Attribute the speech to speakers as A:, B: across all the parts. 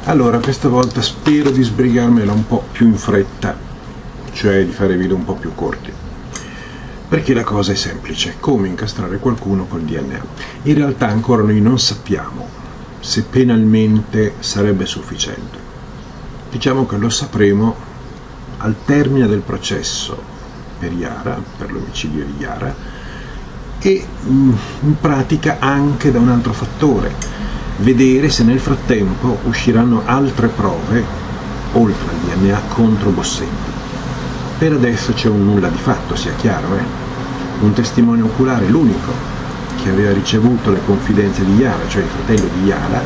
A: Allora, questa volta spero di sbrigarmela un po' più in fretta, cioè di fare video un po' più corti, perché la cosa è semplice: come incastrare qualcuno col DNA. In realtà ancora noi non sappiamo se penalmente sarebbe sufficiente. Diciamo che lo sapremo al termine del processo per Yara, per l'omicidio di Yara, e in pratica anche da un altro fattore: vedere se nel frattempo usciranno altre prove oltre al DNA contro Bossetti. Per adesso c'è un nulla di fatto, sia chiaro, un testimone oculare, l'unico che aveva ricevuto le confidenze di Yara, cioè il fratello di Yara,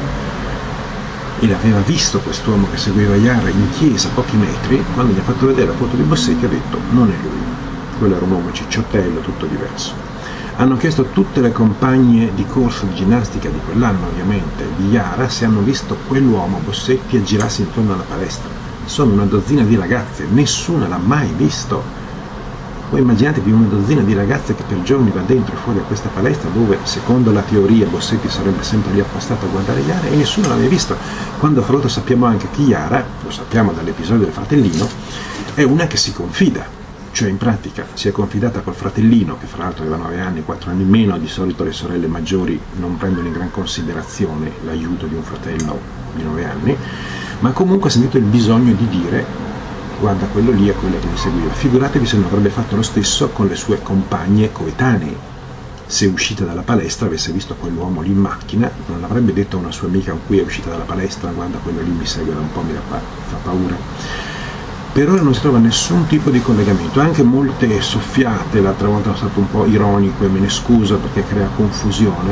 A: e l'aveva visto quest'uomo che seguiva Yara in chiesa a pochi metri. Quando gli ha fatto vedere la foto di Bossetti ha detto: non è lui, quello era un uomo cicciottello, tutto diverso. Hanno chiesto a tutte le compagne di corso di ginnastica di quell'anno, ovviamente, di Yara, se hanno visto quell'uomo, Bossetti, aggirarsi intorno alla palestra. Sono una dozzina di ragazze, nessuna l'ha mai visto. Voi immaginatevi una dozzina di ragazze che per giorni va dentro e fuori a questa palestra, dove, secondo la teoria, Bossetti sarebbe sempre lì appostato a guardare Yara, e nessuno l'ha mai visto. Quando fra l'altro sappiamo anche che Yara, lo sappiamo dall'episodio del fratellino, è una che si confida. Cioè, in pratica, si è confidata col fratellino, che fra l'altro aveva 9 anni, 4 anni in meno. Di solito le sorelle maggiori non prendono in gran considerazione l'aiuto di un fratello di 9 anni, ma comunque ha sentito il bisogno di dire: guarda, quello lì è quello che mi seguiva. Figuratevi se non avrebbe fatto lo stesso con le sue compagne coetanee. Se uscita dalla palestra avesse visto quell'uomo lì in macchina, non l'avrebbe detto a una sua amica con cui è uscita dalla palestra: guarda, quello lì mi segue da un po', mi fa paura. Per ora non si trova nessun tipo di collegamento, anche molte soffiate. L'altra volta sono stato un po' ironico e me ne scuso perché crea confusione,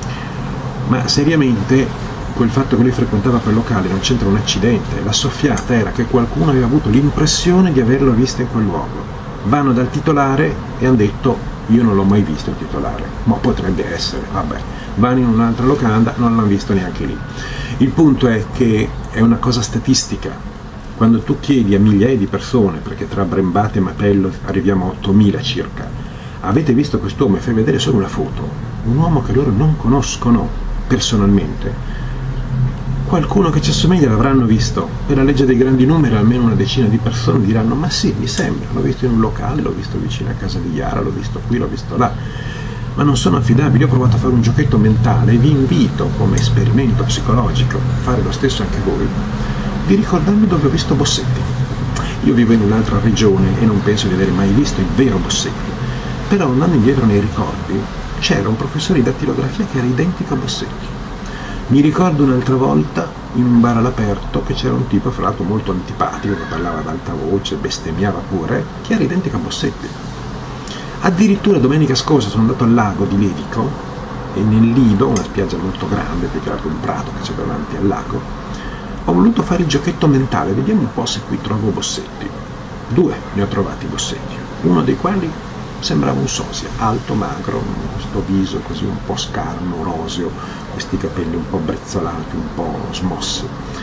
A: ma seriamente quel fatto che lui frequentava quel locale non c'entra un accidente. La soffiata era che qualcuno aveva avuto l'impressione di averlo visto in quel luogo. Vanno dal titolare e hanno detto: io non l'ho mai visto il titolare, ma potrebbe essere, vabbè. Vanno in un'altra locanda, non l'hanno visto neanche lì. Il punto è che è una cosa statistica. Quando tu chiedi a migliaia di persone, perché tra Brembate e Mapello arriviamo a 8.000 circa, avete visto quest'uomo, e fai vedere solo una foto, un uomo che loro non conoscono personalmente, qualcuno che ci assomiglia l'avranno visto. Per la legge dei grandi numeri almeno una decina di persone diranno: ma sì, mi sembra, l'ho visto in un locale, l'ho visto vicino a casa di Yara, l'ho visto qui, l'ho visto là. Ma non sono affidabili. Ho provato a fare un giochetto mentale e vi invito, come esperimento psicologico, a fare lo stesso anche voi, di ricordarmi dove ho visto Bossetti. Io vivo in un'altra regione e non penso di aver mai visto il vero Bossetti, però andando indietro nei ricordi c'era un professore di dattilografia che era identico a Bossetti. Mi ricordo un'altra volta in un bar all'aperto che c'era un tipo, fra l'altro molto antipatico, che parlava ad alta voce, bestemmiava pure, che era identico a Bossetti. Addirittura domenica scorsa sono andato al lago di Levico, e nel Lido, una spiaggia molto grande, più che altro un prato che c'è davanti al lago, ho voluto fare il giochetto mentale: vediamo un po' se qui trovo Bossetti. 2 ne ho trovati Bossetti, uno dei quali sembrava un sosia, alto, magro, questo viso così un po' scarno, roseo, questi capelli un po' brezzolati, un po' smossi.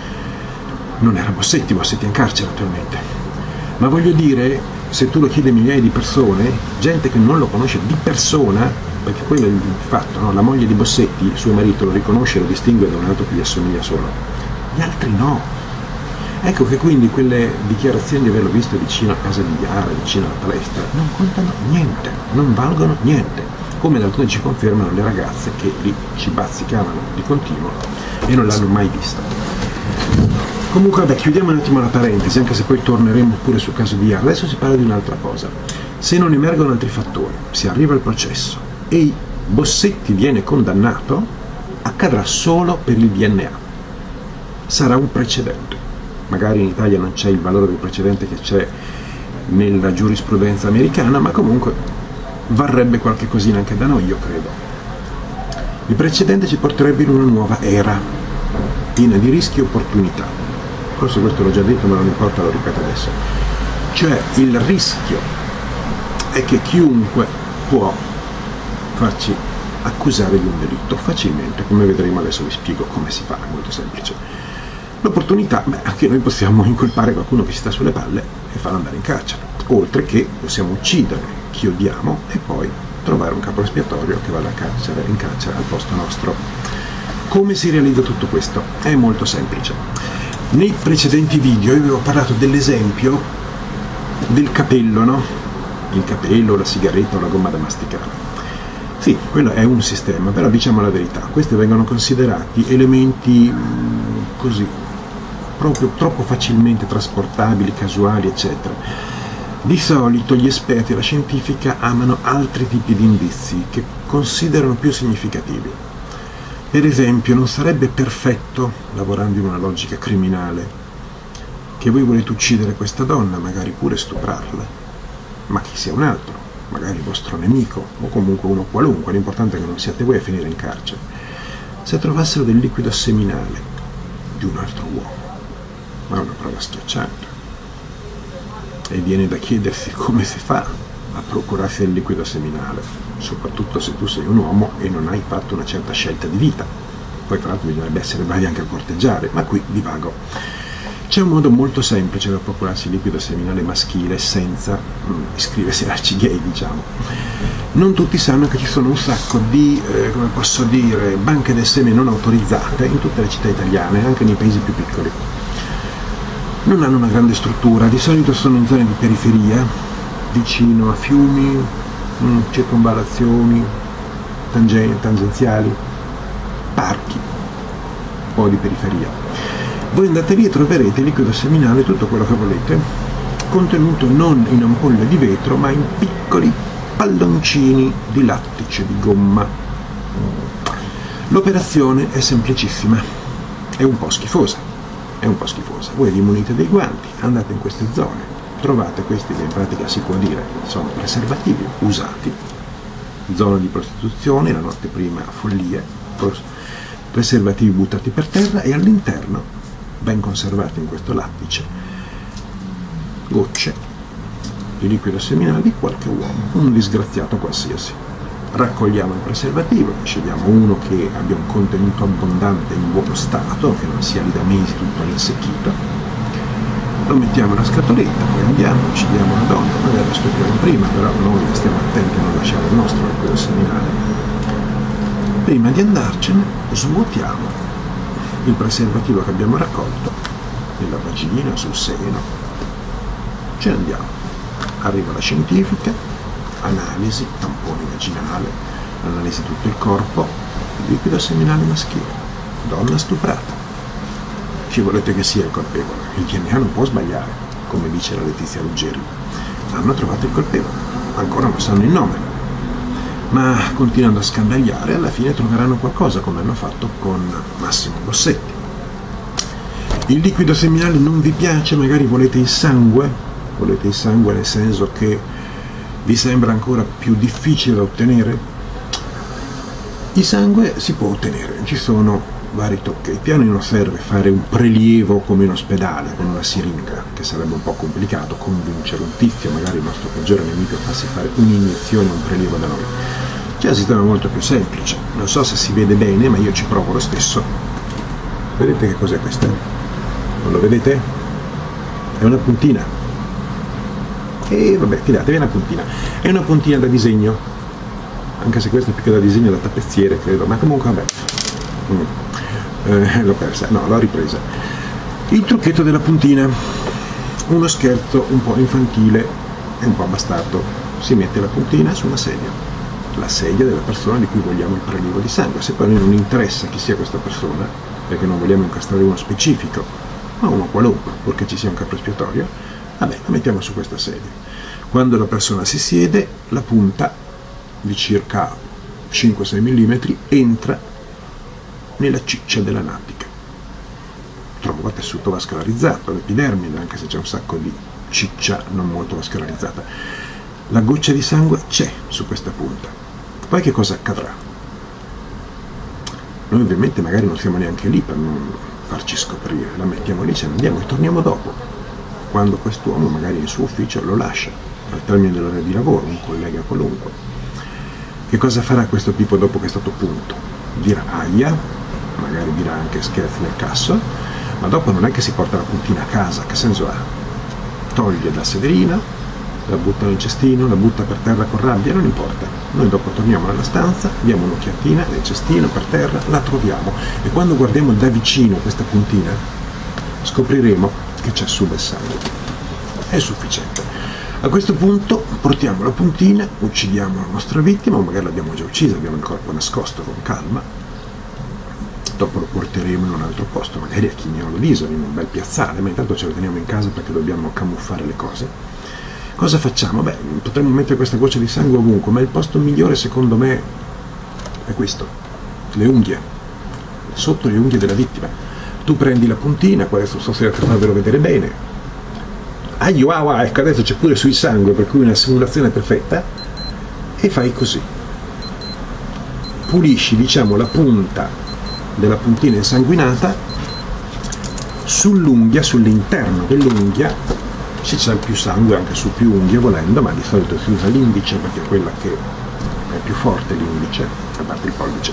A: Non era Bossetti, Bossetti è in carcere attualmente. Ma voglio dire, se tu lo chiedi a migliaia di persone, gente che non lo conosce di persona, perché quello è il fatto, no? La moglie di Bossetti, suo marito, lo riconosce e lo distingue da un altro che gli assomiglia solo. Gli altri no. Ecco che quindi quelle dichiarazioni di averlo visto vicino a casa di Yara, vicino alla palestra, non contano niente, non valgono niente, come d'altronde ci confermano le ragazze che lì ci bazzicavano di continuo e non l'hanno mai visto. Comunque vabbè, chiudiamo un attimo la parentesi, anche se poi torneremo pure sul caso di Yara. Adesso si parla di un'altra cosa. Se non emergono altri fattori, si arriva al processo e Bossetti viene condannato, accadrà solo per il DNA. Sarà un precedente. Magari in Italia non c'è il valore del precedente che c'è nella giurisprudenza americana, ma comunque varrebbe qualche cosina anche da noi, io credo. Il precedente ci porterebbe in una nuova era, piena di rischi e opportunità. Forse questo l'ho già detto, ma non importa, lo ripeto adesso. Cioè, il rischio è che chiunque può farci accusare di un delitto facilmente, come vedremo adesso. Vi spiego come si fa, è molto semplice. L'opportunità, anche noi possiamo incolpare qualcuno che ci sta sulle palle e farlo andare in carcere, oltre che possiamo uccidere chi odiamo e poi trovare un capro espiatorio che vada in carcere al posto nostro. Come si realizza tutto questo? È molto semplice. Nei precedenti video io avevo parlato dell'esempio del capello, no? Il capello, la sigaretta o la gomma da masticare. Sì, quello è un sistema, però diciamo la verità, questi vengono considerati elementi così, proprio troppo facilmente trasportabili, casuali, eccetera. Di solito gli esperti e la scientifica amano altri tipi di indizi che considerano più significativi. Per esempio, non sarebbe perfetto, lavorando in una logica criminale, che voi volete uccidere questa donna, magari pure stuprarla, ma chi sia un altro, magari il vostro nemico, o comunque uno qualunque, l'importante è che non siate voi a finire in carcere, se trovassero del liquido seminale di un altro uomo. Ma è una prova schiacciante. E viene da chiedersi come si fa a procurarsi del liquido seminale, soprattutto se tu sei un uomo e non hai fatto una certa scelta di vita. Poi tra l'altro bisognerebbe essere bravi anche a corteggiare, ma qui divago. C'è un modo molto semplice per procurarsi il liquido seminale maschile senza iscriversi all'Arcigay, diciamo. Non tutti sanno che ci sono un sacco di, come posso dire, banche del seme non autorizzate in tutte le città italiane, anche nei paesi più piccoli. Non hanno una grande struttura, di solito sono in zone di periferia, vicino a fiumi, circonvallazioni, tangenziali, parchi, un po' di periferia. Voi andate lì e troverete liquido seminale, tutto quello che volete, contenuto non in ampolle di vetro, ma in piccoli palloncini di lattice, di gomma. L'operazione è semplicissima, è un po' schifosa. Voi vi munite dei guanti, andate in queste zone, trovate questi che in pratica si può dire sono preservativi usati, zona di prostituzione, la notte prima follie, preservativi buttati per terra e all'interno, ben conservati in questo lattice, gocce di liquido seminale di qualche uomo, un disgraziato qualsiasi. Raccogliamo il preservativo, scegliamo uno che abbia un contenuto abbondante in buono stato, che non sia lì da mesi tutto insecchito, lo mettiamo nella scatoletta, poi andiamo, uccidiamo la donna, magari la stupiamo prima, però noi stiamo attenti a non lasciare il nostro liquido seminale. Prima di andarcene svuotiamo il preservativo che abbiamo raccolto nella vagina, sul seno, ce ne andiamo. Arriva la scientifica, analisi, tampone vaginale, analisi tutto il corpo, liquido seminale maschile, donna stuprata. Ci volete che sia il colpevole, il DNA non può sbagliare, come dice la Letizia Ruggeri. Hanno trovato il colpevole, ancora non sanno il nome, ma continuando a scandagliare alla fine troveranno qualcosa, come hanno fatto con Massimo Bossetti. Il liquido seminale non vi piace, magari volete il sangue nel senso che vi sembra ancora più difficile da ottenere? Il sangue si può ottenere, ci sono vari tocchetti. A noi non serve fare un prelievo come in ospedale con una siringa, che sarebbe un po' complicato, convincere un tizio, magari il nostro peggiore nemico, a farsi fare un'iniezione, un prelievo da noi. C'è un sistema molto più semplice, non so se si vede bene, ma io ci provo lo stesso. Vedete che cos'è questo? Non lo vedete? È una puntina. E vabbè, fidatevi, è una puntina. È una puntina da disegno, anche se questa è più che da disegno, da tappezziere, credo, ma comunque vabbè. L'ho persa, no, l'ho ripresa. Il trucchetto della puntina, uno scherzo un po' infantile e un po' bastardo. Si mette la puntina su una sedia, la sedia della persona di cui vogliamo il prelievo di sangue. Se poi a noi non interessa chi sia questa persona, perché non vogliamo incastrare uno specifico, ma uno qualunque, purché ci sia un capro espiatorio, vabbè, la mettiamo su questa sedia. Quando la persona si siede, la punta di circa 5-6 mm entra nella ciccia della natica. Trova tessuto vascolarizzato, l'epidermide, anche se c'è un sacco di ciccia non molto vascolarizzata. La goccia di sangue c'è su questa punta. Poi che cosa accadrà? Noi ovviamente magari non siamo neanche lì per non farci scoprire, la mettiamo lì, ce ne andiamo e torniamo dopo, quando quest'uomo magari il suo ufficio lo lascia al termine dell'ora di lavoro, un collega qualunque. Che cosa farà questo tipo dopo che è stato punto? Dirà aia, magari dirà anche scherzi nel casso, ma dopo non è che si porta la puntina a casa, che senso ha? Toglie la sederina, la butta nel cestino, la butta per terra con rabbia, non importa. Noi dopo torniamo nella stanza, diamo un'occhiatina nel cestino, per terra, la troviamo, e quando guardiamo da vicino questa puntina scopriremo che c'è su del sangue. È sufficiente. A questo punto portiamo la puntina, uccidiamo la nostra vittima, o magari l'abbiamo già uccisa, abbiamo il corpo nascosto con calma, dopo lo porteremo in un altro posto, magari a Chignolo d'Isoli, in un bel piazzale, ma intanto ce lo teniamo in casa perché dobbiamo camuffare le cose. Cosa facciamo? Beh, potremmo mettere questa goccia di sangue ovunque, ma il posto migliore secondo me è questo, le unghie, sotto le unghie della vittima. Tu prendi la puntina, adesso sto a farvelo vedere bene, ecco, adesso c'è pure sul sangue, per cui una simulazione perfetta, e fai così. Pulisci, diciamo, la punta della puntina insanguinata sull'unghia, sull'interno dell'unghia. Se c'è più sangue anche su più unghie volendo, ma di solito si usa l'indice perché è quella che è più forte, l'indice, a parte il pollice.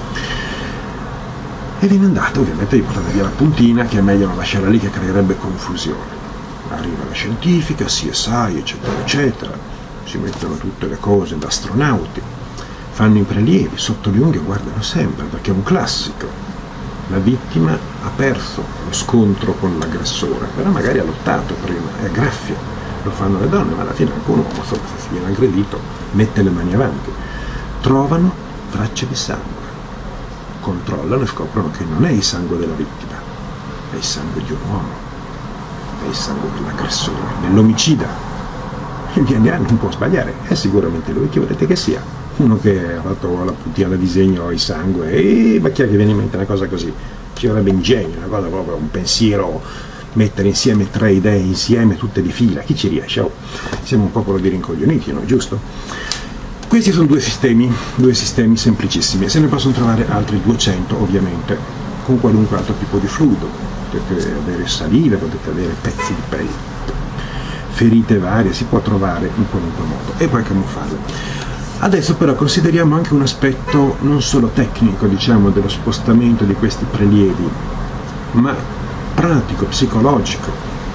A: E viene andata, ovviamente vi portate via la puntina, che è meglio non lasciarla lì che creerebbe confusione. Arriva la scientifica, CSI, eccetera, eccetera, si mettono tutte le cose da astronauti, fanno i prelievi, sotto le unghie guardano sempre, perché è un classico. La vittima ha perso lo scontro con l'aggressore, però magari ha lottato prima, è graffia, lo fanno le donne, ma alla fine anche un uomo, insomma, se si viene aggredito, mette le mani avanti. Trovano tracce di sangue, controllano e scoprono che non è il sangue della vittima, è il sangue di un uomo. È il sangue dell'aggressore, dell'omicida. Il DNA non può sbagliare, è sicuramente lui. Chi volete che sia? Uno che ha fatto la puntina da disegno il sangue, ma chi è che viene in mente una cosa così? Ci vorrebbe ingegno, una cosa proprio, un pensiero, mettere insieme 3 idee insieme, tutte di fila. Chi ci riesce? Oh, siamo un popolo di rincoglioniti, no? Giusto? Questi sono due sistemi semplicissimi, se ne possono trovare altri 200 ovviamente, con qualunque altro tipo di fluido. Potete avere saliva, potete avere pezzi di pelle, ferite varie, si può trovare in qualunque modo e poi camuffarle. Adesso però consideriamo anche un aspetto non solo tecnico, diciamo, dello spostamento di questi prelievi, ma pratico, psicologico.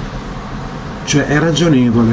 A: Cioè è ragionevole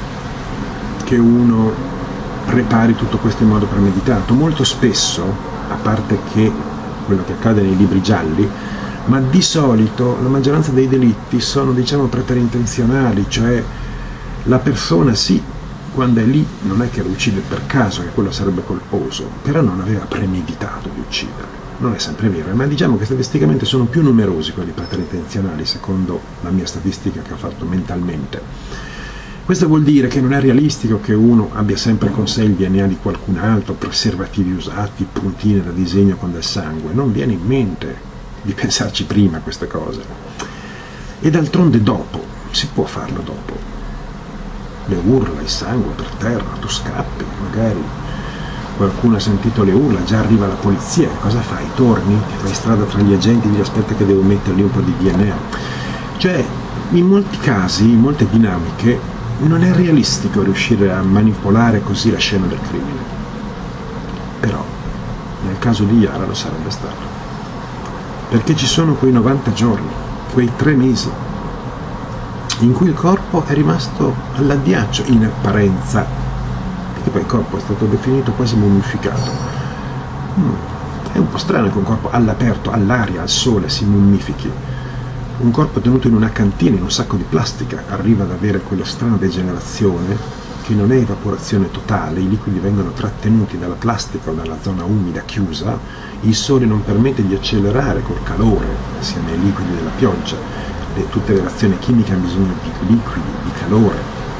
A: che uno prepari tutto questo in modo premeditato. Molto spesso, a parte che quello che accade nei libri gialli, ma di solito la maggioranza dei delitti sono, diciamo, preterintenzionali, cioè la persona sì, quando è lì non è che lo uccide per caso, che quello sarebbe colposo, però non aveva premeditato di uccidere. Non è sempre vero, ma diciamo che statisticamente sono più numerosi quelli preterintenzionali, secondo la mia statistica che ho fatto mentalmente. Questo vuol dire che non è realistico che uno abbia sempre con sé il DNA di qualcun altro, preservativi usati, puntine da disegno con del sangue, non viene in mente di pensarci prima a queste cose. E d'altronde dopo, si può farlo dopo. Le urla, il sangue per terra, tu scappi, magari qualcuno ha sentito le urla, già arriva la polizia, cosa fai? Torni, ti fai strada tra gli agenti, gli aspetta che devo mettergli un po' di DNA. Cioè, in molti casi, in molte dinamiche, non è realistico riuscire a manipolare così la scena del crimine. Però, nel caso di Yara lo sarebbe stato. Perché ci sono quei 90 giorni, quei 3 mesi, in cui il corpo è rimasto all'addiaccio, in apparenza, perché poi il corpo è stato definito quasi mummificato. È un po' strano che un corpo all'aperto, all'aria, al sole si mummifichi. Un corpo tenuto in una cantina, in un sacco di plastica, arriva ad avere quella strana degenerazione che non è evaporazione totale, i liquidi vengono trattenuti dalla plastica o dalla zona umida chiusa, il sole non permette di accelerare col calore, assieme ai liquidi della pioggia, tutte le reazioni chimiche hanno bisogno di liquidi, di calore.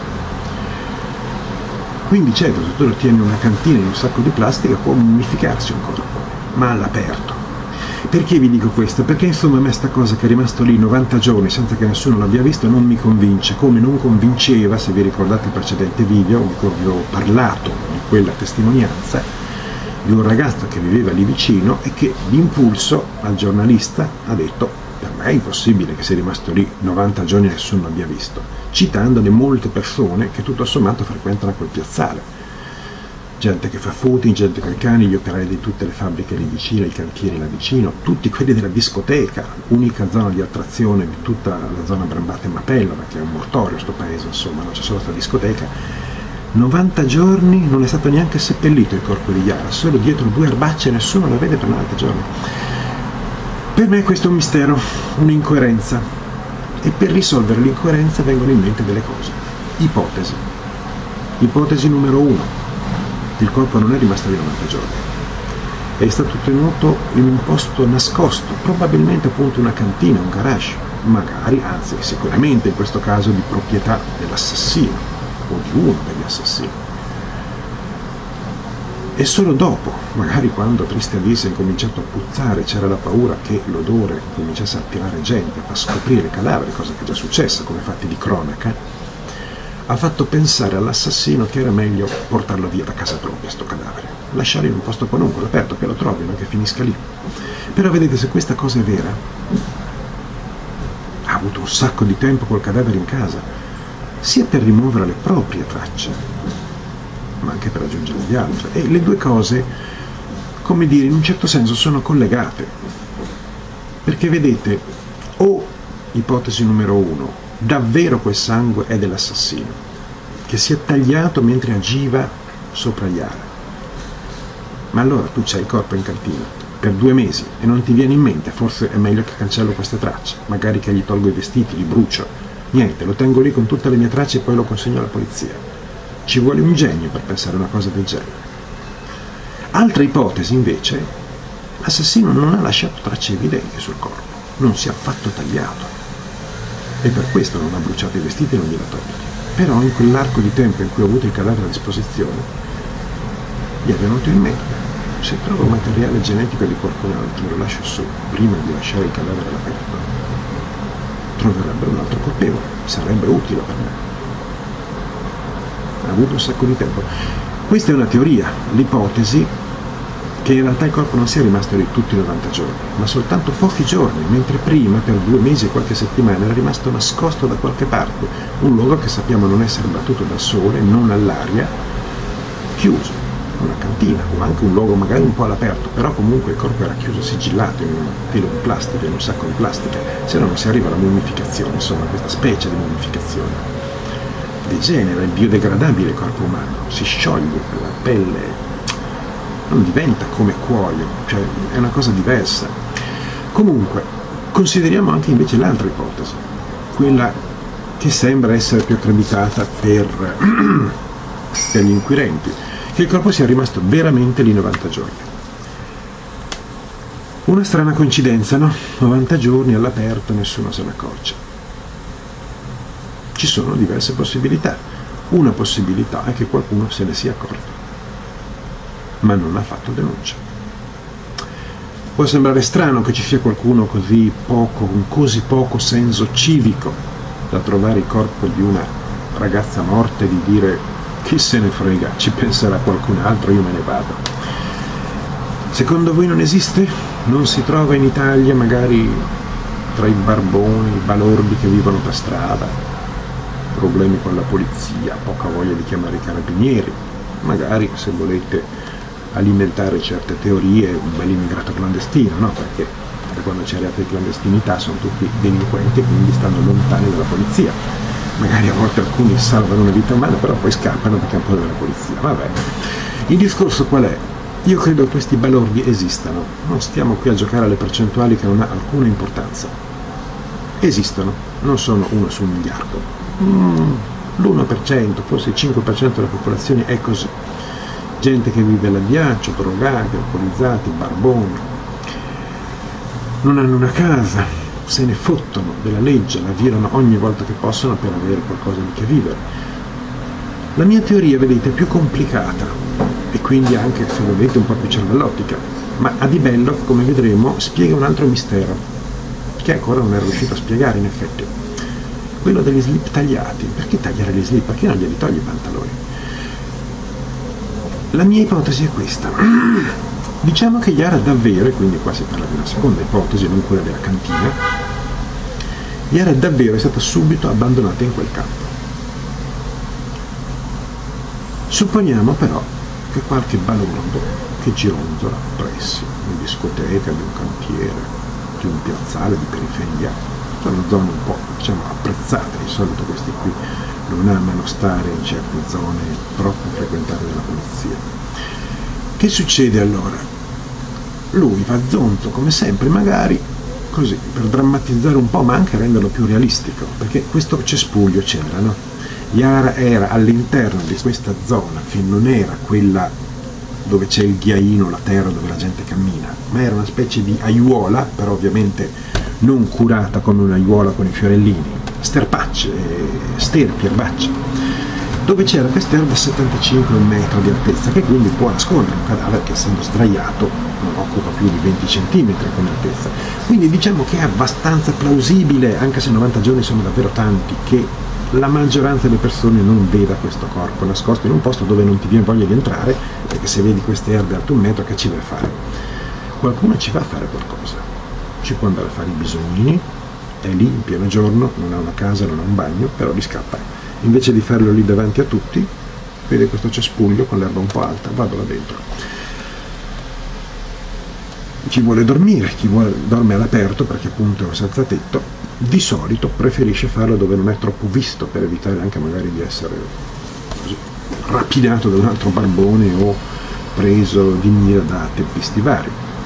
A: Quindi certo, se tu lo tieni in una cantina, in un sacco di plastica, può mummificarsi un corpo, ma all'aperto. Perché vi dico questo? Perché insomma a me sta cosa che è rimasto lì 90 giorni senza che nessuno l'abbia visto non mi convince, come non convinceva, se vi ricordate il precedente video in cui vi ho parlato di quella testimonianza di un ragazzo che viveva lì vicino e che d'impulso al giornalista ha detto: per me è impossibile che sia rimasto lì 90 giorni e nessuno l'abbia visto, citando le molte persone che tutto sommato frequentano quel piazzale. Gente che fa footing, gente con i cani, gli operai di tutte le fabbriche lì vicino, i cantieri là vicino, tutti quelli della discoteca, unica zona di attrazione di tutta la zona Brambate e Mapello, perché è un mortorio sto paese, insomma, non c'è solo questa discoteca. 90 giorni non è stato neanche seppellito il corpo di Yara, solo dietro 2 erbacce e nessuno la vede per 90 giorni. Per me questo è un mistero, un'incoerenza. E per risolvere l'incoerenza vengono in mente delle cose. Ipotesi. Ipotesi numero 1. Il corpo non è rimasto lì 90 giorni. È stato tenuto in un posto nascosto, probabilmente appunto una cantina, un garage, magari, anzi sicuramente in questo caso di proprietà dell'assassino o di uno degli assassini. E solo dopo, magari quando Triste Alice ha incominciato a puzzare, c'era la paura che l'odore cominciasse a attirare gente, a far scoprire il cadavere, cosa che è già successa come fatti di cronaca, ha fatto pensare all'assassino che era meglio portarlo via da casa propria, sto cadavere, lasciarlo in un posto qualunque, all'aperto, che lo trovino, che finisca lì. Però vedete, se questa cosa è vera, ha avuto un sacco di tempo col cadavere in casa, sia per rimuovere le proprie tracce, ma anche per aggiungere gli altri. E le due cose, come dire, in un certo senso sono collegate. Perché vedete, o ipotesi numero 1, davvero quel sangue è dell'assassino, che si è tagliato mentre agiva sopra Yara. Ma allora tu c'hai il corpo in cantina per 2 mesi e non ti viene in mente, forse è meglio che cancello queste tracce, magari che gli tolgo i vestiti, li brucio. Niente, lo tengo lì con tutte le mie tracce e poi lo consegno alla polizia. Ci vuole un genio per pensare una cosa del genere. Altra ipotesi, invece, l'assassino non ha lasciato tracce evidenti sul corpo, non si è affatto tagliato. E per questo non ha bruciato i vestiti e non glieli ha tolti. Però in quell'arco di tempo in cui ho avuto il cadavere a disposizione, gli è venuto in mente: se trovo materiale genetico di qualcun altro e lo lascio su, prima di lasciare il cadavere all'aperto, troverebbe un altro colpevole, sarebbe utile per me. Ha avuto un sacco di tempo. Questa è una teoria, l'ipotesi che in realtà il corpo non sia rimasto lì tutti i 90 giorni, ma soltanto pochi giorni, mentre prima, per 2 mesi e qualche settimana, era rimasto nascosto da qualche parte, un luogo che sappiamo non essere battuto dal sole, non all'aria, chiuso, una cantina, o anche un luogo magari un po' all'aperto, però comunque il corpo era chiuso, sigillato in un filo di plastica, in un sacco di plastica, se no non si arriva alla mummificazione, insomma, questa specie di mummificazione. Degenera, è biodegradabile il corpo umano, si scioglie, la pelle non diventa come cuoio, cioè è una cosa diversa. Comunque, consideriamo anche invece l'altra ipotesi, quella che sembra essere più accreditata per gli inquirenti, che il corpo sia rimasto veramente lì 90 giorni. Una strana coincidenza, no? 90 giorni all'aperto, nessuno se ne accorge. Ci sono diverse possibilità. Una possibilità è che qualcuno se ne sia accorto, ma non ha fatto denuncia. Può sembrare strano che ci sia qualcuno così poco, con così poco senso civico da trovare il corpo di una ragazza morta e di dire: chi se ne frega, ci penserà qualcun altro, io me ne vado. Secondo voi non esiste? Non si trova in Italia, magari tra i barboni, i balordi che vivono per strada, problemi con la polizia, poca voglia di chiamare i carabinieri, magari, se volete alimentare certe teorie, un bel immigrato clandestino, no? Perché quando c'è reato di clandestinità sono tutti delinquenti e quindi stanno lontani dalla polizia. Magari a volte alcuni salvano una vita umana, però poi scappano perché hanno paura della polizia. Vabbè. Il discorso qual è? Io credo che questi balordi esistano, non stiamo qui a giocare alle percentuali che non ha alcuna importanza. Esistono, non sono 1 su 1 miliardo. L'1%, forse il 5% della popolazione è così. Gente che vive all'addiaccio, drogati, alcolizzati, barboni, non hanno una casa, se ne fottono della legge, la violano ogni volta che possono per avere qualcosa di che vivere. La mia teoria, vedete, è più complicata e quindi anche, se volete, un po' più cervellotica, ma a di bello, come vedremo, spiega un altro mistero che ancora non è riuscito a spiegare, in effetti, quello degli slip tagliati. Perché tagliare gli slip? Perché non glieli togli i pantaloni? La mia ipotesi è questa. Diciamo che Yara davvero, e quindi qua si parla di una seconda ipotesi, non quella della cantina, Yara davvero è stata subito abbandonata in quel campo. Supponiamo però che qualche balordo che gironzola presso una discoteca di un cantiere, di un piazzale di periferia, sono zone un po', diciamo, apprezzate, di solito questi qui non amano stare in certe zone troppo frequentate dalla polizia. Che succede allora? Lui va zonzo come sempre, magari così, per drammatizzare un po', ma anche renderlo più realistico, perché questo cespuglio c'era, no? Yara era all'interno di questa zona che non era quella dove c'è il ghiaino, la terra dove la gente cammina, ma era una specie di aiuola, però ovviamente non curata come un'aiuola con i fiorellini, sterpacce, sterpi, erbacce, dove c'era quest'erba a 75 metri di altezza, che quindi può nascondere un cadavere che, essendo sdraiato, non occupa più di 20 centimetri come altezza. Quindi diciamo che è abbastanza plausibile, anche se 90 giorni sono davvero tanti, che la maggioranza delle persone non veda questo corpo nascosto in un posto dove non ti viene voglia di entrare, perché se vedi queste erbe alte 1 metro, che ci vai a fare? Qualcuno ci va a fare qualcosa, ci può andare a fare i bisognini, è lì in pieno giorno, non ha una casa, non ha un bagno, però gli scappa. Invece di farlo lì davanti a tutti, vede questo cespuglio con l'erba un po' alta, vado là dentro. Chi vuole dormire, dorme all'aperto perché appunto è un senza tetto, di solito preferisce farlo dove non è troppo visto, per evitare anche magari di essere così rapinato da un altro barbone o preso di mira da teppisti vari.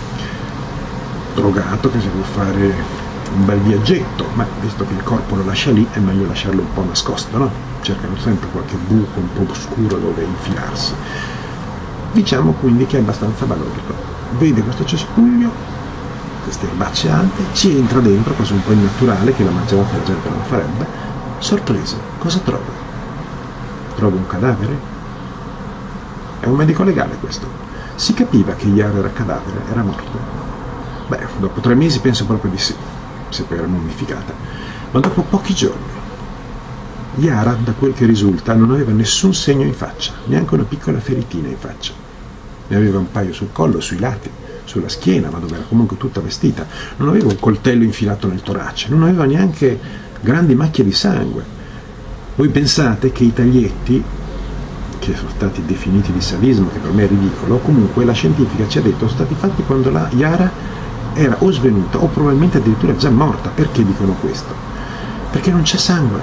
A: Drogato che si può fare un bel viaggetto, ma visto che il corpo lo lascia lì è meglio lasciarlo un po' nascosto, no? Cercano sempre qualche buco un po' oscuro dove infilarsi. Diciamo quindi che è abbastanza balordo. Vede questo cespuglio, queste erbacce alte, ci entra dentro, cosa un po' innaturale che la maggioranza della gente non farebbe. Sorpresa, cosa trova? Trova un cadavere? È un medico legale questo. Si capiva che Yara era cadavere, era morto. Beh, dopo 3 mesi penso proprio di sì, se poi era mummificata. Ma dopo pochi giorni Yara, da quel che risulta, non aveva nessun segno in faccia, neanche una piccola feritina in faccia. Ne aveva un paio sul collo, sui lati, sulla schiena, ma dove era comunque tutta vestita. Non aveva un coltello infilato nel torace, non aveva neanche grandi macchie di sangue. Voi pensate che i taglietti, che sono stati definiti di sadismo, che per me è ridicolo, comunque la scientifica ci ha detto sono stati fatti quando la Yara era o svenuta o probabilmente addirittura già morta. Perché dicono questo? Perché non c'è sangue.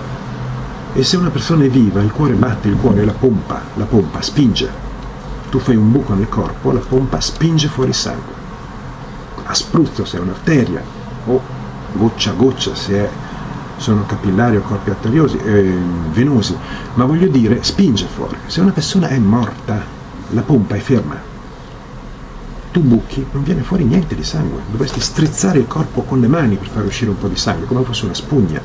A: E se una persona è viva, il cuore batte, il cuore la pompa spinge. Tu fai un buco nel corpo, la pompa spinge fuori il sangue. A spruzzo se è un'arteria, o goccia a goccia se sono capillari o corpi arteriosi, venosi, ma voglio dire, spinge fuori. Se una persona è morta, la pompa è ferma. Tu buchi, non viene fuori niente di sangue. Dovresti strizzare il corpo con le mani per far uscire un po' di sangue, come fosse una spugna.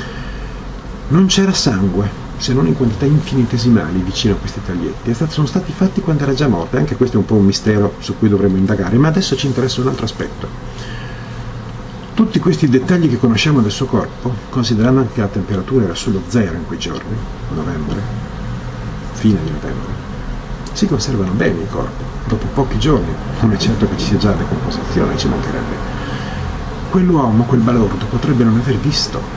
A: Non c'era sangue, se non in quantità infinitesimali vicino a questi taglietti. Sono stati fatti quando era già morta, anche questo è un po' un mistero su cui dovremmo indagare, ma adesso ci interessa un altro aspetto. Tutti questi dettagli che conosciamo del suo corpo, considerando anche che la temperatura era solo 0 in quei giorni, novembre, fine di novembre, si conservano bene il corpo, dopo pochi giorni. Non è certo che ci sia già decomposizione, ci mancherebbe. Quell'uomo, quel balordo, potrebbe non aver visto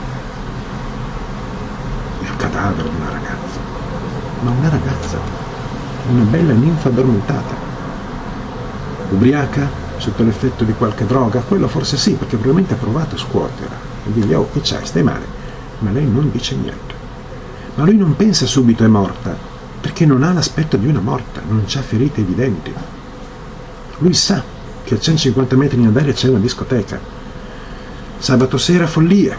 A: il cadavere di una ragazza, ma una ragazza, una bella ninfa addormentata, ubriaca, sotto l'effetto di qualche droga. Quello forse sì, perché probabilmente ha provato a scuoterla e dirgli oh, che c'hai, stai male, ma lei non dice niente. Ma lui non pensa subito è morta, perché non ha l'aspetto di una morta, non c'ha ferite evidenti. Lui sa che a 150 metri in aria c'è una discoteca. Sabato sera follie,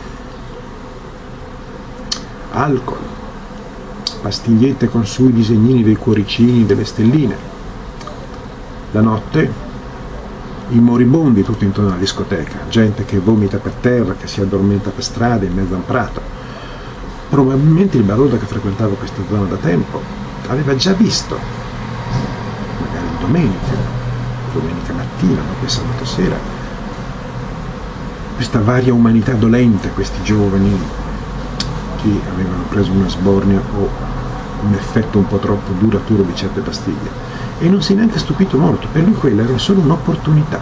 A: alcol, pastigliette con sui disegnini dei cuoricini, delle stelline. La notte i moribondi tutti intorno alla discoteca, gente che vomita per terra, che si addormenta per strada in mezzo a un prato. Probabilmente il balordo che frequentava questa zona da tempo aveva già visto, magari domenica mattina, ma poi sabato sera, questa varia umanità dolente, questi giovani che avevano preso una sbornia o un effetto un po' troppo duraturo di certe pastiglie. E non si è neanche stupito molto, per lui quella era solo un'opportunità.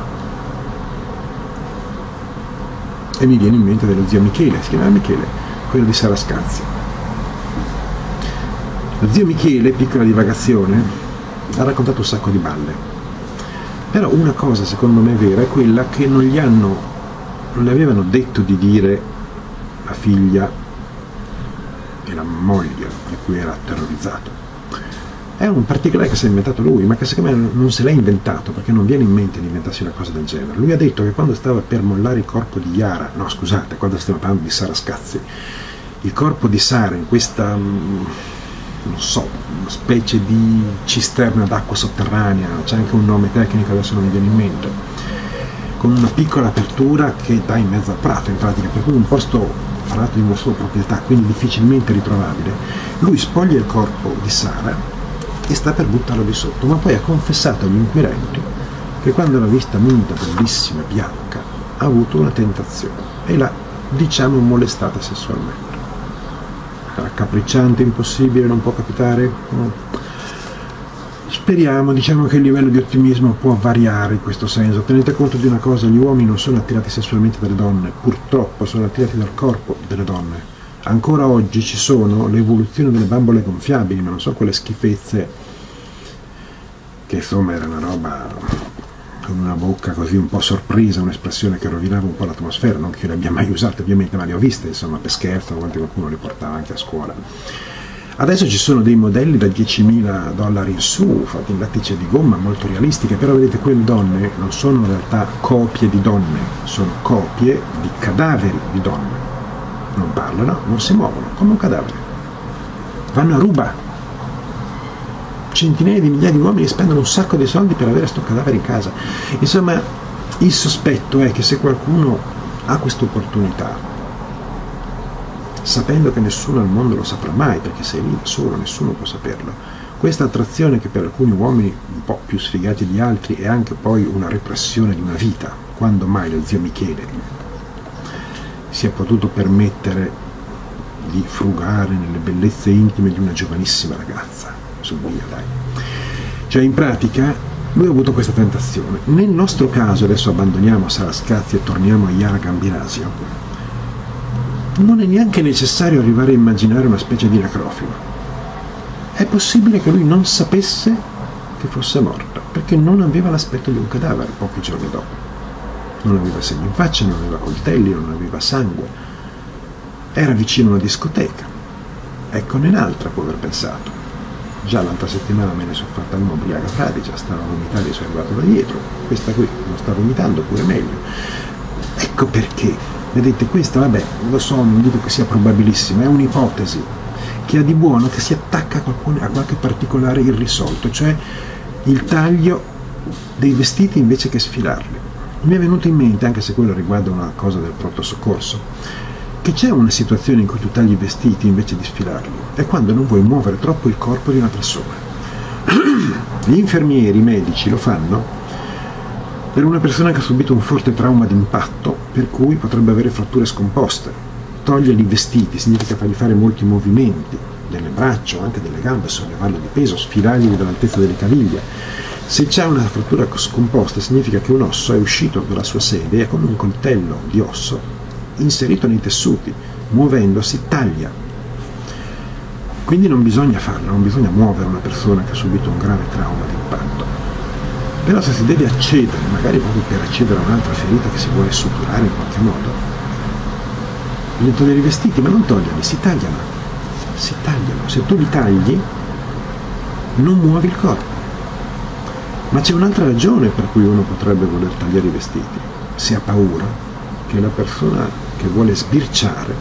A: E mi viene in mente dello zio Michele, si chiamava Michele, quello di Sarascazzi. Lo zio Michele, piccola divagazione, ha raccontato un sacco di balle. Però una cosa secondo me vera è quella che non le avevano detto di dire la figlia e la moglie di cui era terrorizzato. È un particolare che si è inventato lui, ma che secondo me non se l'ha inventato, perché non viene in mente di inventarsi una cosa del genere. Lui ha detto che quando stava per mollare il corpo di Yara, no scusate, quando stiamo parlando di Sara Scazzi, il corpo di Sara in questa, non so, una specie di cisterna d'acqua sotterranea, c'è anche un nome tecnico, adesso non mi viene in mente, con una piccola apertura che dà in mezzo al prato, in pratica, per cui un posto parlato di una sua proprietà, quindi difficilmente ritrovabile. Lui spoglia il corpo di Sara e sta per buttarlo di sotto, ma poi ha confessato agli inquirenti che quando l'ha vista nuda, bellissima, bianca, ha avuto una tentazione e l'ha, diciamo, molestata sessualmente. Raccapricciante, impossibile, non può capitare? No. Speriamo, diciamo che il livello di ottimismo può variare in questo senso. Tenete conto di una cosa, gli uomini non sono attirati sessualmente dalle donne, purtroppo sono attirati dal corpo delle donne. Ancora oggi ci sono le evoluzioni delle bambole gonfiabili, ma non so quelle schifezze, che insomma era una roba con una bocca così un po' sorpresa, un'espressione che rovinava un po' l'atmosfera, non che io le abbia mai usate ovviamente, ma le ho viste insomma per scherzo, a volte qualcuno le portava anche a scuola. Adesso ci sono dei modelli da $10.000 in su, fatti in lattice di gomma, molto realistiche, però vedete quelle donne non sono in realtà copie di donne, sono copie di cadaveri di donne. Non parlano, non si muovono, come un cadavere. Vanno a ruba. Centinaia di migliaia di uomini spendono un sacco di soldi per avere sto cadavere in casa. Insomma, il sospetto è che se qualcuno ha questa opportunità, sapendo che nessuno al mondo lo saprà mai, perché sei lì da solo, nessuno può saperlo, questa attrazione che per alcuni uomini un po' più sfigati di altri è anche poi una repressione di una vita, quando mai lo zio Michele si è potuto permettere di frugare nelle bellezze intime di una giovanissima ragazza, su via dai. Cioè in pratica lui ha avuto questa tentazione. Nel nostro caso, adesso abbandoniamo Sara Scazzi e torniamo a Yara Gambirasio, non è neanche necessario arrivare a immaginare una specie di necrofilo. È possibile che lui non sapesse che fosse morta, perché non aveva l'aspetto di un cadavere pochi giorni dopo. Non aveva segni in faccia, non aveva coltelli, non aveva sangue. Era vicino a una discoteca. Ecco, nell'altra può aver pensato. Già l'altra settimana me ne sono fatta una ubriaca fradicia, stava vomitando e sono arrivato da dietro. Questa qui non sta vomitando, pure meglio. Ecco perché. Vedete, questa, vabbè, lo so, non dico che sia probabilissima, è un'ipotesi che ha di buono che si attacca a qualche particolare irrisolto, cioè il taglio dei vestiti invece che sfilarli. Mi è venuto in mente, anche se quello riguarda una cosa del pronto soccorso, che c'è una situazione in cui tu tagli i vestiti invece di sfilarli, è quando non vuoi muovere troppo il corpo di una persona. Gli infermieri, i medici lo fanno per una persona che ha subito un forte trauma d'impatto, per cui potrebbe avere fratture scomposte. Togliergli i vestiti significa fargli fare molti movimenti delle braccia, anche delle gambe, sollevarlo di peso, sfilargli dall'altezza delle caviglie. Se c'è una frattura scomposta significa che un osso è uscito dalla sua sede e con un coltello di osso inserito nei tessuti, muovendosi taglia. Quindi non bisogna farlo, non bisogna muovere una persona che ha subito un grave trauma d'impatto. Però se si deve accedere, magari proprio per accedere a un'altra ferita che si vuole suturare in qualche modo, bisogna togliere i vestiti, ma non toglierli, si tagliano. Si tagliano. Se tu li tagli, non muovi il corpo. Ma c'è un'altra ragione per cui uno potrebbe voler tagliare i vestiti. Si ha paura che la persona che vuole sbirciare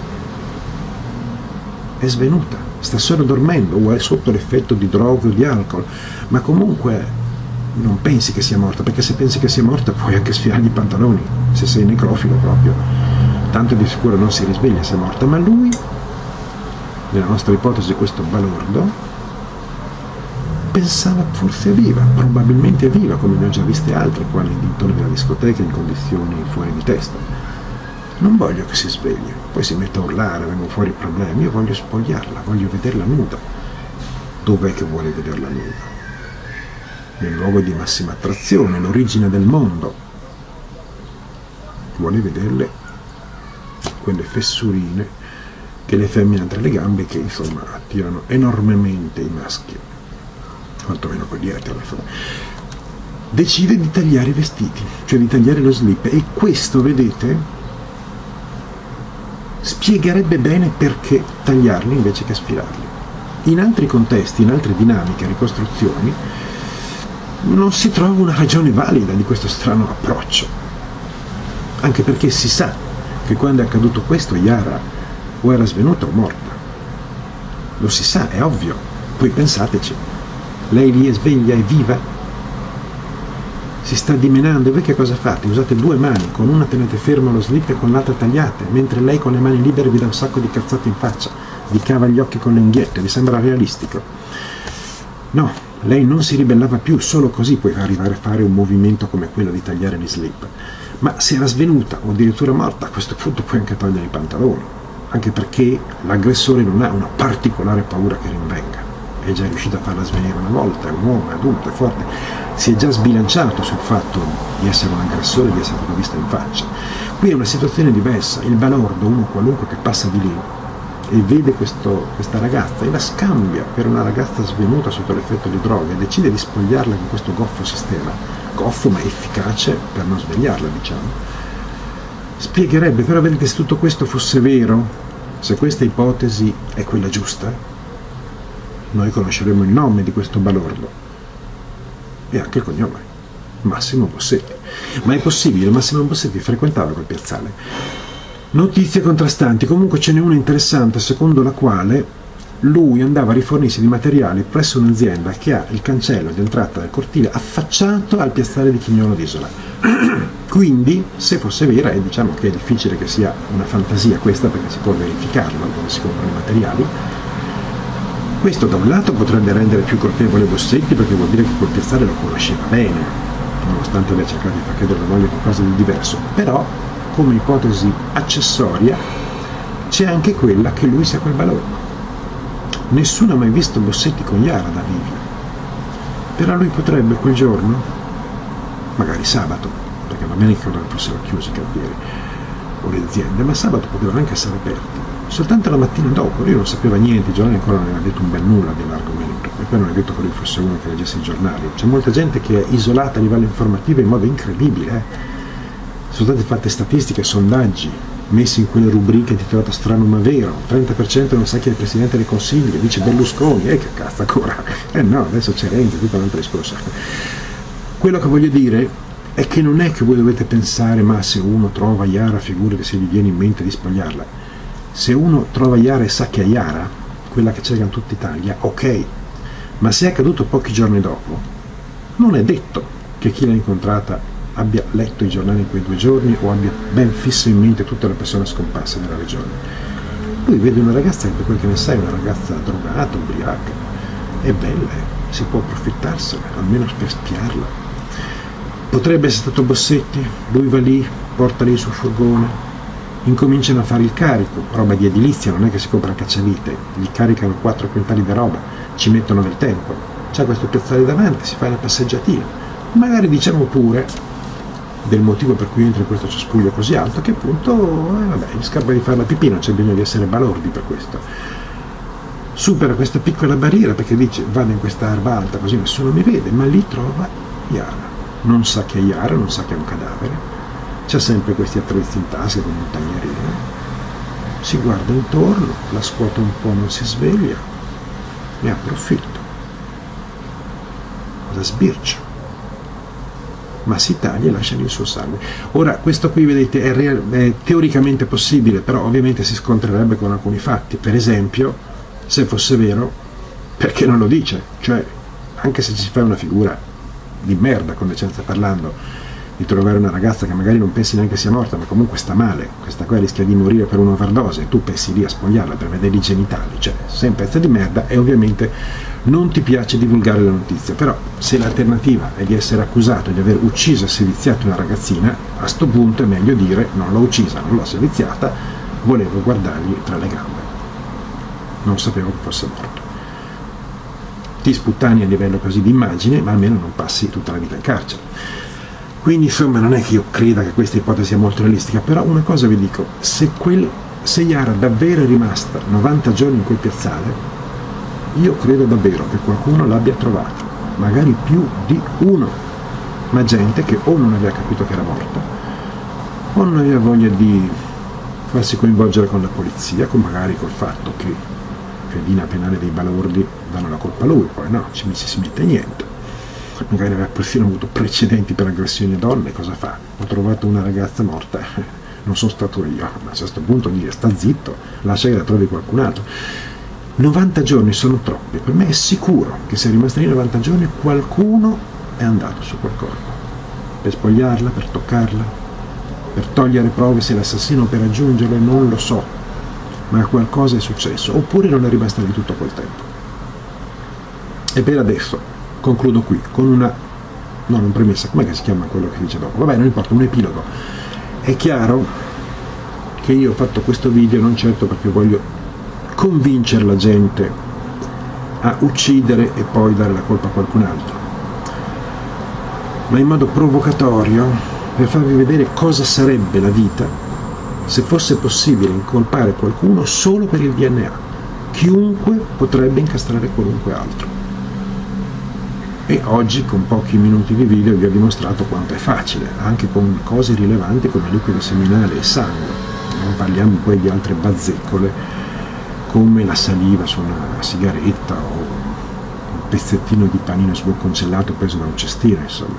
A: è svenuta, sta solo dormendo o è sotto l'effetto di droghe o di alcol, ma comunque non pensi che sia morta, perché se pensi che sia morta puoi anche sfilargli i pantaloni, se sei necrofilo proprio, tanto di sicuro non si risveglia se è morta. Ma lui, nella nostra ipotesi questo balordo, pensava forse è viva, probabilmente è viva, come ne ho già viste altre qua nei dintorni della discoteca in condizioni fuori di testa. Non voglio che si svegli, poi si mette a urlare, vengono fuori i problemi, io voglio spogliarla, voglio vederla nuda. Dov'è che vuole vederla nuda? Nel luogo di massima attrazione, l'origine del mondo. Vuole vederle quelle fessurine che le femmine hanno tra le gambe, che insomma attirano enormemente i maschi, quantomeno quelli etero. Decide di tagliare i vestiti, cioè di tagliare lo slip, e questo, vedete, spiegherebbe bene perché tagliarli invece che sfilarli. in altri contesti, in altre dinamiche, ricostruzioni, non si trova una ragione valida di questo strano approccio, anche perché si sa che quando è accaduto questo Yara o era svenuta o morta, lo si sa, è ovvio. Poi pensateci, lei lì è sveglia, è viva, si sta dimenando, e voi che cosa fate? Usate due mani, con una tenete fermo lo slip e con l'altra tagliate, mentre lei con le mani libere vi dà un sacco di cazzate in faccia, vi cava gli occhi con le unghiette. Vi sembra realistico? No, lei non si ribellava più, solo così puoi arrivare a fare un movimento come quello di tagliare gli slip. Ma se era svenuta o addirittura morta, a questo punto puoi anche togliere i pantaloni, anche perché l'aggressore non ha una particolare paura che rinvenga, è già riuscito a farla svenire una volta, è un uomo, è adulto, è forte, si è già sbilanciato sul fatto di essere un aggressore, di essere stato visto in faccia. Qui è una situazione diversa, il balordo, uno qualunque che passa di lì e vede questa ragazza e la scambia per una ragazza svenuta sotto l'effetto di droga e decide di spogliarla con questo goffo sistema, goffo ma efficace per non svegliarla, diciamo, spiegherebbe. Però vedete, se tutto questo fosse vero, se questa ipotesi è quella giusta, noi conosceremo il nome di questo balordo e anche il cognome, Massimo Bossetti. Ma è possibile? Massimo Bossetti frequentava quel piazzale? Notizie contrastanti. Comunque ce n'è una interessante secondo la quale lui andava a rifornirsi di materiali presso un'azienda che ha il cancello di entrata del cortile affacciato al piazzale di Chignolo d'Isola. Quindi, se fosse vera, e diciamo che è difficile che sia una fantasia questa, perché si può verificarlo dove si comprano i materiali, questo da un lato potrebbe rendere più colpevole Bossetti, perché vuol dire che quel piazzale lo conosceva bene, nonostante abbia cercato di far credere alla moglie qualcosa di diverso. Però, come ipotesi accessoria, c'è anche quella che lui sia quel balordo. Nessuno ha mai visto Bossetti con Yara da vivi, però lui potrebbe quel giorno, magari sabato, perché domenica credo che fossero chiusi i cantieri o le aziende, ma sabato potevano anche essere aperti. Soltanto la mattina dopo, lui non sapeva niente, i giornali ancora non aveva detto un bel nulla dell'argomento, e poi non è detto che lui fosse uno che leggesse i giornali. C'è molta gente che è isolata a livello informativo in modo incredibile. Sono state fatte statistiche, sondaggi messi in quelle rubriche intitolate Strano ma vero, 30% non sa chi è il Presidente del Consiglio, dice Berlusconi, che cazzo ancora? No, adesso c'è Renzi, tutto un altro discorso. Quello che voglio dire è che non è che voi dovete pensare, ma se uno trova Yara, figurati se gli viene in mente di spogliarla. Se uno trova Yara e sa che è Yara, quella che cerca in tutta Italia, ok, ma se è accaduto pochi giorni dopo, non è detto che chi l'ha incontrata abbia letto i giornali in quei 2 giorni o abbia ben fisso in mente tutte le persone scomparse nella regione. Lui vede una ragazza che, per quel che ne sai, è una ragazza drogata, ubriaca, è bella, si può approfittarsene, almeno per spiarla. Potrebbe essere stato Bossetti, lui va lì, porta lì il suo furgone, incominciano a fare il carico, roba di edilizia, non è che si compra cacciavite, gli caricano 4 quintali di roba, ci mettono del tempo, c'è questo piazzale davanti, si fa una passeggiatina, magari diciamo pure del motivo per cui entra in questo cespuglio così alto, che appunto, vabbè, gli scappa di fare la pipì, non c'è bisogno di essere balordi per questo. Supera questa piccola barriera perché dice vado in questa erba alta così nessuno mi vede, ma lì trova Yara. Non sa che è Yara, non sa che è un cadavere, c'ha sempre questi attrezzi in tasca con un taglierino, si guarda intorno, la scuote un po', non si sveglia, ne approfitto, la sbircia, ma si taglia e lascia lì il suo sangue. Ora, questo qui, vedete, è teoricamente possibile, però ovviamente si scontrerebbe con alcuni fatti. Per esempio, se fosse vero, perché non lo dice? Cioè, anche se ci si fa una figura di merda, con decenza parlando, di trovare una ragazza che magari non pensi neanche sia morta, ma comunque sta male, questa qua rischia di morire per un'overdose, e tu pensi lì a spogliarla per vedere i genitali, cioè, sei un pezzo di merda, e ovviamente non ti piace divulgare la notizia. Però se l'alternativa è di essere accusato di aver ucciso e seviziato una ragazzina, a sto punto è meglio dire non l'ho uccisa, non l'ho seviziata, volevo guardargli tra le gambe, non sapevo che fosse morto. Ti sputtani a livello così di immagine, ma almeno non passi tutta la vita in carcere. Quindi insomma non è che io creda che questa ipotesi sia molto realistica, però una cosa vi dico, se Yara davvero è rimasta 90 giorni in quel piazzale, io credo davvero che qualcuno l'abbia trovata, magari più di uno, ma gente che o non aveva capito che era morta, o non aveva voglia di farsi coinvolgere con la polizia, magari col fatto che fedina penale dei balordi danno la colpa a lui, poi no, si mette niente. Magari aveva persino avuto precedenti per aggressioni a donne, cosa fa? Ho trovato una ragazza morta, non sono stato io, ma a questo punto dire sta zitto, lascia che la trovi qualcun altro. 90 giorni sono troppi, per me è sicuro che se è rimasta lì 90 giorni qualcuno è andato su quel corpo, per spogliarla, per toccarla, per togliere prove, se l'assassino per raggiungerlo, non lo so, ma qualcosa è successo, oppure non è rimasta lì tutto quel tempo. E per adesso concludo qui con una non premessa, com'è che si chiama quello che si dice dopo? Vabbè, non importa, un epilogo. È chiaro che io ho fatto questo video non certo perché voglio convincere la gente a uccidere e poi dare la colpa a qualcun altro, ma in modo provocatorio per farvi vedere cosa sarebbe la vita se fosse possibile incolpare qualcuno solo per il DNA. Chiunque potrebbe incastrare qualunque altro. E oggi con pochi minuti di video vi ho dimostrato quanto è facile, anche con cose rilevanti come liquido seminale e sangue. Non parliamo poi di altre bazzecole come la saliva su una sigaretta o un pezzettino di panino sbocconcellato preso da un cestino, insomma.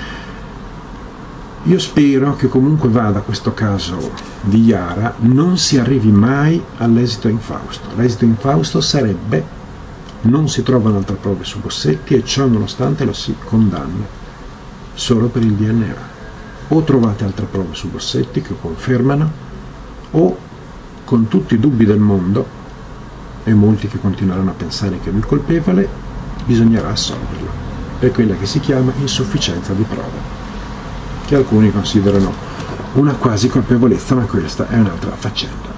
A: Io spero che comunque vada questo caso di Yara non si arrivi mai all'esito infausto. L'esito infausto sarebbe: non si trovano altre prove su Bossetti e ciò nonostante lo si condanna solo per il DNA. O trovate altre prove su Bossetti che confermano, o con tutti i dubbi del mondo e molti che continueranno a pensare che è lui colpevole, bisognerà assolverlo per quella che si chiama insufficienza di prove, che alcuni considerano una quasi colpevolezza, ma questa è un'altra faccenda.